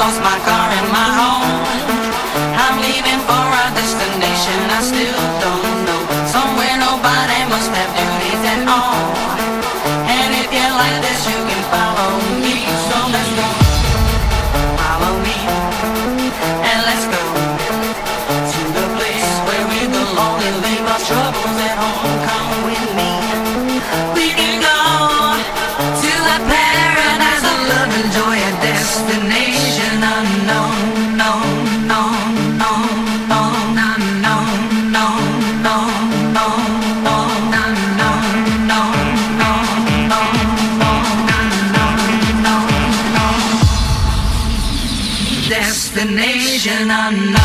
lost my car and my home. I'm leaving for a destination I still don't know. Somewhere nobody must have duties at all. And if you like this, you can follow me. So let's go. Follow me. And let's go to the place where we belong and leave our troubles at home. Come with me. We can go to a paradise of love and joy, a destination unknown, known, known, known, known, unknown, known, known, known, known, unknown, known, known, known, known, unknown, known, known, destination unknown.